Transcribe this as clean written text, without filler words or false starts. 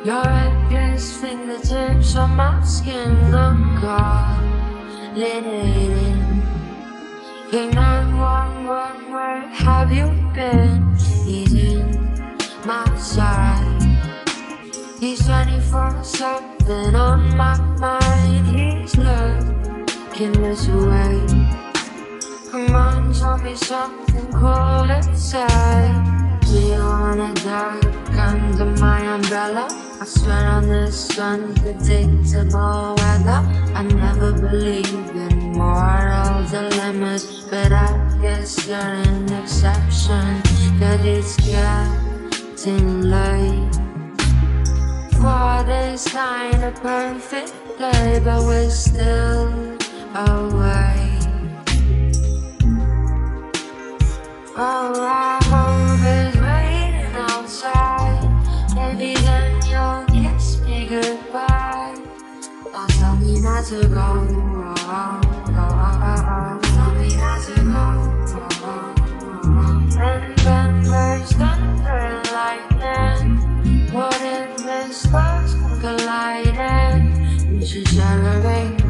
Your reckless fingertips on my skin, I'm calculating. King 911, where have you been? He's in my side. He's 24/7 on my mind. He's looking this way. Come on, tell me something cool inside. We wanna dark under my umbrella. I swear on this unpredictable weather. I never believed in moral dilemmas, but I guess you're an exception. Cause it's getting late. 4 days kinda perfect day, but we're still away. Oh, I hope it's raining outside. Maybe then you'll kiss me goodbye. Don't tell me not to go. Tell me not to go. And then there's thunder and lightning. What if this sparks come colliding? We should share a raincoat.